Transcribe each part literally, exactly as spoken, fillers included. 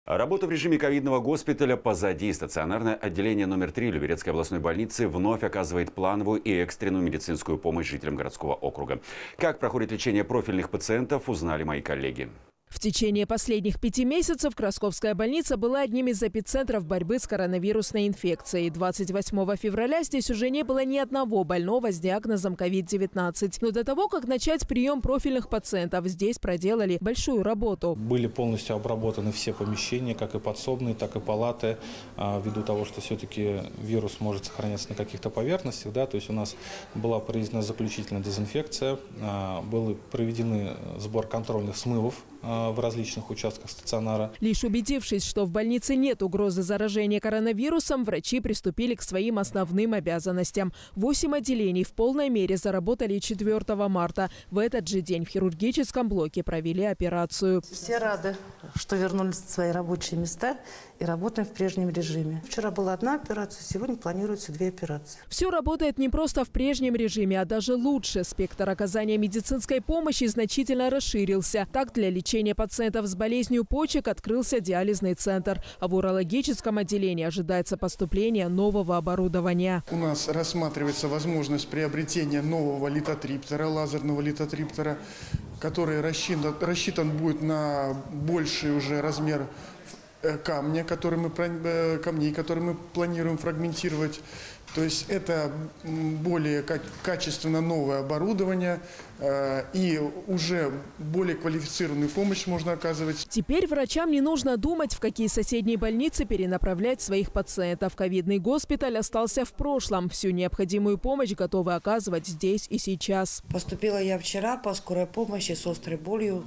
Работа в режиме ковидного госпиталя позади. Стационарное отделение номер три Люберецкой областной больницы вновь оказывает плановую и экстренную медицинскую помощь жителям городского округа. Как проходит лечение профильных пациентов, узнали мои коллеги. В течение последних пяти месяцев Красковская больница была одним из эпицентров борьбы с коронавирусной инфекцией. двадцать восьмого февраля здесь уже не было ни одного больного с диагнозом ковид девятнадцать. Но до того, как начать прием профильных пациентов, здесь проделали большую работу. Были полностью обработаны все помещения, как и подсобные, так и палаты, ввиду того, что все-таки вирус может сохраняться на каких-то поверхностях. Да, то есть у нас была проведена заключительная дезинфекция, был проведен сбор контрольных смывов в различных участках стационара. Лишь убедившись, что в больнице нет угрозы заражения коронавирусом, врачи приступили к своим основным обязанностям. Восемь отделений в полной мере заработали четвёртого марта. В этот же день в хирургическом блоке провели операцию. Все рады, что вернулись в свои рабочие места и работаем в прежнем режиме. Вчера была одна операция, сегодня планируется две операции. Все работает не просто в прежнем режиме, а даже лучше. Спектр оказания медицинской помощи значительно расширился. Так, для лечения пациентов с болезнью почек открылся диализный центр. А в урологическом отделении ожидается поступление нового оборудования. У нас рассматривается возможность приобретения нового литотриптера, лазерного литотриптера, который рассчитан, рассчитан будет на больший уже размер камня, который мы, камней, которые мы планируем фрагментировать. То есть это более качественно новое оборудование и уже более квалифицированную помощь можно оказывать. Теперь врачам не нужно думать, в какие соседние больницы перенаправлять своих пациентов. Ковидный госпиталь остался в прошлом. Всю необходимую помощь готовы оказывать здесь и сейчас. Поступила я вчера по скорой помощи с острой болью.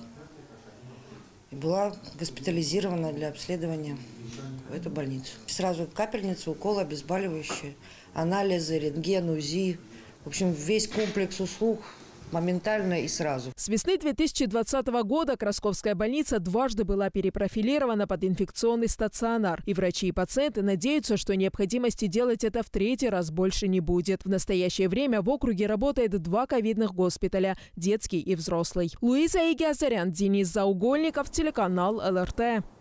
Была госпитализирована для обследования в эту больницу. Сразу капельница, укол, обезболивающие, анализы, рентген, УЗИ. В общем, весь комплекс услуг моментально и сразу. С весны две тысячи двадцатого года Красковская больница дважды была перепрофилирована под инфекционный стационар. И врачи и пациенты надеются, что необходимости делать это в третий раз больше не будет. В настоящее время в округе работает два ковидных госпиталя – детский и взрослый. Луиза Игиазарян, Денис Заугольников, телеканал эл эр тэ.